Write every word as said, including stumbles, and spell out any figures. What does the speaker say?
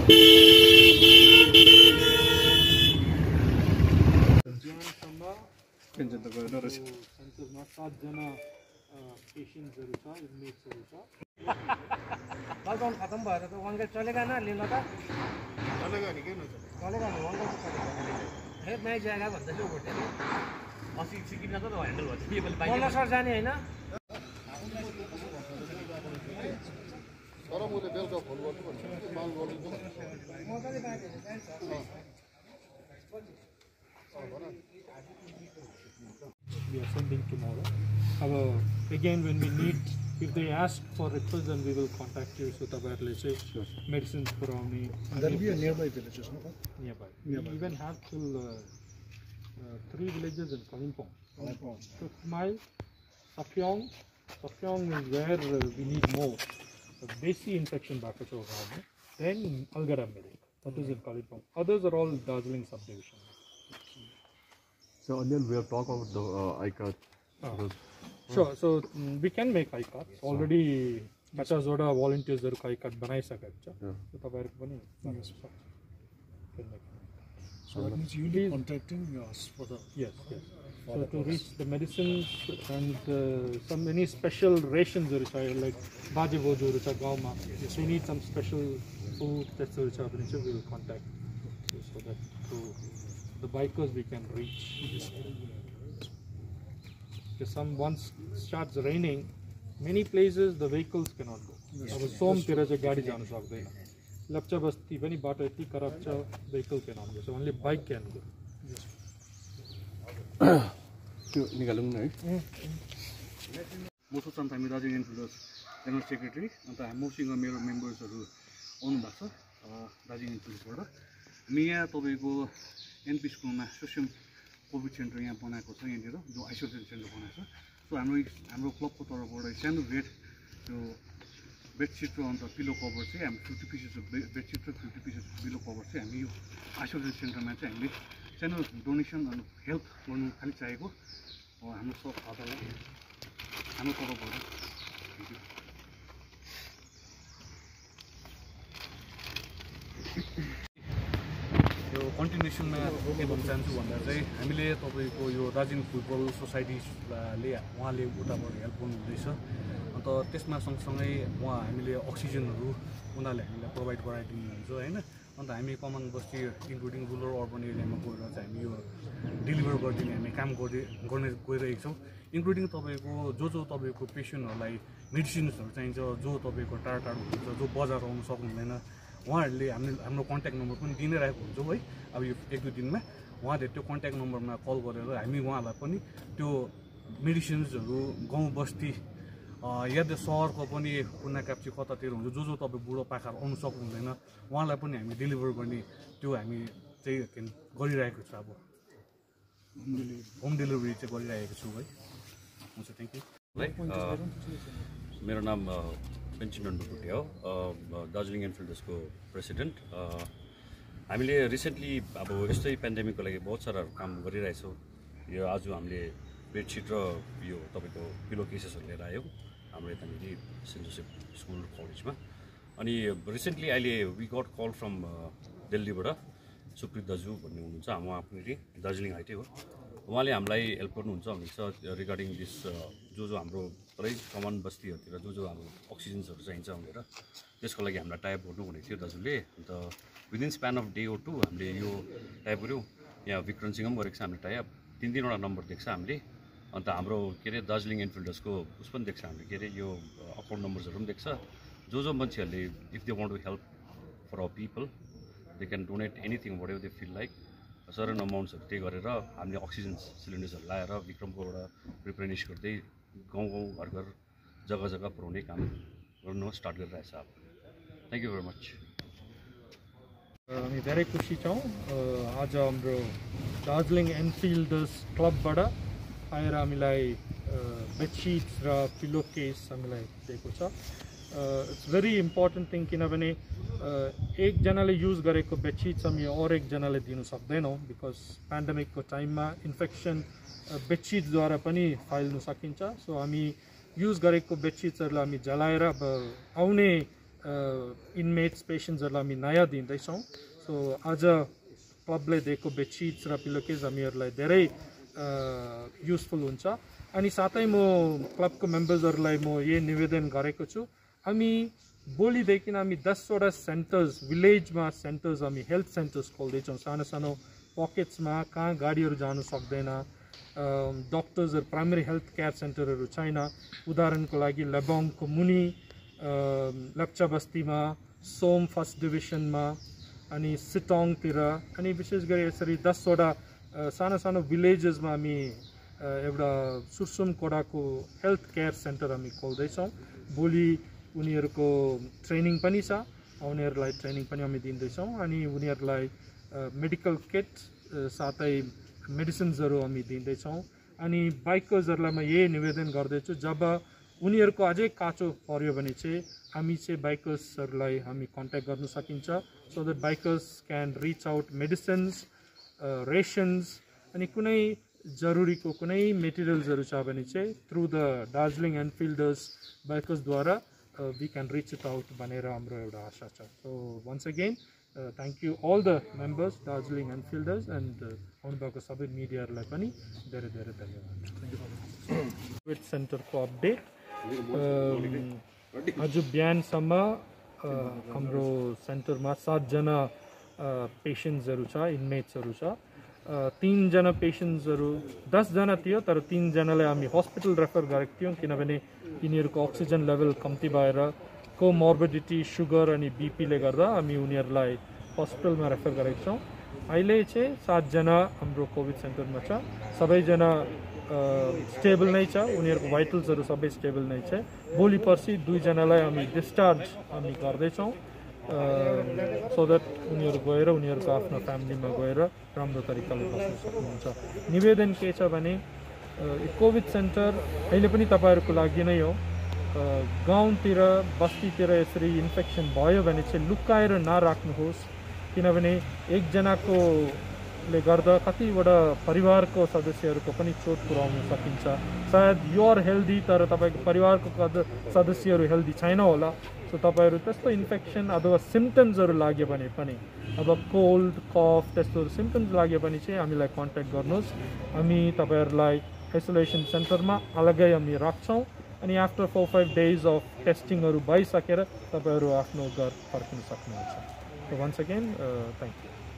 सेन्टरमा सातजना पेसेन्ट्सहरू छ इनमेट्सहरू छ लकडाउन खत्म भएर त वाङ्गे चलेगा ना लिन त चलेगा नि के न चलेगा नि वाङ्गे चलेगा हे नयाँ जग्गा भन्दा चाहिँ उठ्यो अस्सी सिक्किम जाँदा ह्यान्डल भन्छ के मैले बाइक सर जाने हैन तर मैले बेलुका फोन गर्छु भन्छु माल गर्नु मजाले बाजेर जान्छ we are sending tomorrow. Our, again, when we need, if they ask for request, then we will contact you. So, let's say medicines for me. There will be a nearby villages, no? Nearby. nearby. We even have till uh, uh, three villages in Kalimpong. Tukmai, Sapyong. Sapyong is where uh, we need more. The basic infection back at our home. Then Algara Medic. That is in Kalimpong. Others are all Darjeeling subdivision. So earlier we have talked about the uh, I CAR. Oh. Sure. So mm, we can make I CAR. Already, पचास जोड़ा volunteers जरूर I CAR बनाई सकते हैं. तो तब ऐसे बनी. So that means you will be contacting us for the yes. yes. So to reach the medicines and uh, some any special rations जरूर चाहिए like बाजे वो जरूर चाहिए गाँव में. We need some special food that's जरूर चाहिए. अपने से we will contact so that to the bikers we can reach. Because some once starts raining, many places the vehicles cannot go. अब सोम तेरा जो गाड़ी जाने सकते हैं. लपचा बस्ती बनी बात इतनी खराब चा vehicle cannot go. So only bike can go. त्यो निकालौँ न है. म सोच्छु हामी दार्जिलिङ इन्फिल्डर्स जेनरल सेक्रेटरी अन्त मसँग मेरो मेम्बर्सहरू आउनु भएको छ दार्जिलिङ इन्फिल्डर्सबाट. हामी यहाँ तपाईँको एनपी स्कुलमा सोसियल कोभिड सेन्टर यहाँ बनाएको छ यहाँनिर जो आइसोलेसन सेन्टर बनाएको छ. सो हाम्रो हाम्रो क्लबको तर्फबाट सानो रेट त्यो बेडसिट र अन्त पिलो कभर चाहिँ हामी फिफ्टी पिसेस बेडसिट र फिफ्टी पिसेस पिलो कभर चाहिँ हामी यो आइसोलेसन सेन्टरमा चाहिँ हामीले सानो डोनेसन अनि हेल्प गर्नु खालि चाहेको हाम्रो सब खातालाई हाम्रो तर्फबाट. कन्टिन्युसनमा के भन्न चाहन्छु भन्दा चाहिँ हामीले तपाईँको यो दार्जिलिङ फुटबल सोसाइटीले उहाँले उताबाट हेल्प गर्नुहुँदैछ. अन्त त्यसमा सँगसँगै उहाँ हामीले अक्सिजनहरू उनीहरूले हामीलाई प्रोभाइड गराइदिनुहुन्छ होइन. अन्त हामी कमान बस्ती इन्क्लुडिङ रुरल अर्बन एरियामा गएर चाहिँ हामी यो डेलिभर गरिदिने हामी काम गर्दै गर्ने गइरहेको छौँ. इन्क्लुडिङ तपाईँको जो जो तपाईँको पेसेन्टहरूलाई मेडिसिन्सहरू चाहिन्छ जो तपाईँको टाढो टाढो हुन्छ जो बजार आउनु सक्नुहुँदैन उहाँहरूले हामी हाम्रो कन्ट्याक्ट नम्बर पनि दिनै रहेको हुन्छौँ है. अब यो एक दुई दिनमा उहाँहरूले त्यो कन्ट्याक्ट नम्बरमा कल गरेर हामी उहाँलाई पनि त्यो मेडिसिन्सहरू गाउँ बस्ती यदि सहरको पनि कुना काप्ची कतातिर हुन्छ जो जो तपाईँ बुढो पाखाहरू आउनु सक्नुहुँदैन उहाँलाई पनि हामी डेलिभर गर्ने त्यो हामी चाहिँ गरिरहेको छ. अब होम डेलिभरी चाहिँ गरिरहेको छु है. हुन्छ थ्याङ्क यू. मेरो नाम पेन्सन डन्डुकुटे हो, दार्जिलिङ इन्फिल्डर्सको प्रेसिडेन्ट. हामीले रिसेन्टली अब यस्तै पेन्डेमिकको लागि बहुत सारा काम गरिरहेछौँ. यो आज हामीले बेडसिट र यो तपाईँको पिलो केसेसहरू लिएर आयौँ हाम्रो यतानिर सेन्ट जोसेफ स्कुल कलेजमा. अनि रिसेन्टली अहिले वी गट कल फ्रम दिल्लीबाट सुप्रित दाजु भन्ने हुनुहुन्छ. उहाँ पनि दार्जिलिङ आइटै हो. उहाँले हामीलाई हेल्प गर्नुहुन्छ भन्नुहुन्छ रिगार्डिङ दिस जो जो हाम्रो तरै कमान बस्तीहरूतिर जो जो हाम्रो अक्सिजन्सहरू चाहिन्छ भनेर त्यसको लागि हामीलाई टाइप गर्नु भनेको थियो दाजुले. अन्त within span of day or two हामीले यो टाइप गऱ्यौँ. यहाँ विक्रमसिंह पनि गरेको छ हामीले टाइप. तिन तिनवटा नम्बर देख्छ हामीले. अन्त हाम्रो के अरे दार्जिलिङ इन्फिल्डर्सको उस पनि देख्छ हामीले के अरे यो अकाउन्ट नम्बर्सहरू पनि देख्छ. जो जो मान्छेहरूले if they want to help for our people they can donate anything whatever they feel like certain अमाउन्ट्सहरू त्यही गरेर हामीले अक्सिजन सिलिन्डर्सहरू लाएर विक्रमकोबाट रिप्लेनिस गर्दै गाउँ गाउँ घर घर जग्गा जग्गा पुऱ्याउने काम गर्नु स्टार्ट गरिरहेछ. अब थ्याङ्क यू भेरी मच. हामी धेरै खुसी छौँ. आज हाम्रो दार्जिलिङ एनफिल्डर्स क्लबबाट आएर हामीलाई बेडसिट्स र पिलो केस हामीलाई दिएको छ. इट्स भेरी इम्पोर्टेन्ट थिङ किनभने एकजनाले युज गरेको बेडसिट्स हामी अरू एकजनाले दिनु सक्दैनौँ. बिकज पेन्डेमिकको टाइममा इन्फेक्सन बेडसिट्सद्वारा पनि फैल्नु सकिन्छ. सो हामी युज गरेको बेडसिट्सहरूलाई हामी जलाएर अब आउने इनमेट्स पेसेन्ट्सहरूलाई हामी नयाँ दिँदैछौँ सो आज क्लबले दिएको बेडसिट्स र पिलोकेज हामीहरूलाई धेरै युजफुल हुन्छ अनि साथै म क्लबको मेम्बर्सहरूलाई म यही निवेदन गरेको छु हामी भोलिदेखि हामी दसवटा सेन्टर्स विलेजमा सेन्टर्स हामी हेल्थ सेन्टर्स खोल्दैछौँ सानो सानो पकेट्समा कहाँ गाडीहरू जानु सक्दैन डक्टर्सहरू प्राइमेरी हेल्थ केयर सेन्टरहरू छैन उदाहरणको लागि लेबोङको मुनि लेप्चा बस्तीमा सोम फर्स्ट डिभिजनमा अनि सिटोङतिर अनि विशेष गरी यसरी दसवटा सानो सानो विलेजेसमा हामी एउटा सुरसुम कोडाको हेल्थ केयर सेन्टर हामी खोल्दैछौँ भोलि उनीहरूको ट्रेनिङ पनि छ उनीहरूलाई ट्रेनिङ पनि हामी दिँदैछौँ अनि उनीहरूलाई मेडिकल किट साथै मेडिसिन्सहरू हामी दिँदैछौँ अनि बाइकर्सहरूलाई म यही निवेदन गर्दैछु जब उनीहरूको अझै काचो पर्यो भने चाहिँ हामी चाहिँ बाइकर्सहरूलाई हामी कन्ट्याक्ट गर्न सकिन्छ so that bikers can reach out medicines rations अनि कुनै जरुरीको कुनै मेटेरियल्सहरू छ भने चाहिँ थ्रु द दार्जिलिङ एनफिल्डर्स बाइकर्सद्वारा we can reach it out भनेर हाम्रो एउटा आशा छ so once again thank you all the members Darjeeling Enfielders and आउनुभएको सबै मिडियाहरूलाई पनि धेरै धेरै धन्यवाद कोभिड सेन्टरको अपडेट आज बिहानसम्म हाम्रो सेन्टरमा सातजना पेसेन्ट्सहरू छ इनमेट्सहरू छ तीनजना पेसेन्ट्सहरू दसजना थियो तर तीनजनालाई हामी हस्पिटल रेफर गरेको थियौँ किनभने यिनीहरूको अक्सिजन लेभल कम्ती भएर कोमोर्बिडिटी सुगर अनि बिपीले गर्दा हामी उनीहरूलाई हस्पिटलमा रेफर गरेको छौँ अहिले चाहिँ सातजना हाम्रो कोभिड सेन्टरमा छ सबैजना स्टेबल नै छ उनीहरूको भाइटल्सहरू सबै स्टेबल नै छ भोलि पर्सि दुईजनालाई हामी डिस्चार्ज हामी गर्दैछौँ सो द्याट उनीहरू गएर उनीहरूको आफ्नो फ्यामिलीमा गएर राम्रो तरिकाले बस्न सक्नुहुन्छ निवेदन के छ भने कोभिड सेन्टर अहिले पनि तपाईँहरूको लागि नै हो गाउँतिर बस्तीतिर यसरी इन्फेक्सन भयो भने चाहिँ लुकाएर नराख्नुहोस् किनभने एकजनाको ले गर्दा कतिवटा परिवारको सदस्यहरूको पनि चोट पुर्याउन सकिन्छ सायद यु आर हेल्दी तर तपाईँको परिवारको सदस्यहरू हेल्दी छैन होला सो तपाईँहरू त्यस्तो इन्फेक्सन अथवा सिम्टम्सहरू लाग्यो भने पनि अब कोल्ड कफ त्यस्तोहरू सिम्टम्स लाग्यो भने चाहिँ हामीलाई कन्ट्याक्ट गर्नुहोस् हामी तपाईँहरूलाई आइसोलेसन सेन्टरमा अलग्गै हामी राख्छौँ अनि after four five days of टेस्टिङहरू भइसकेर तपाईँहरू आफ्नो घर फर्किन सक्नुहुन्छ so once again thank you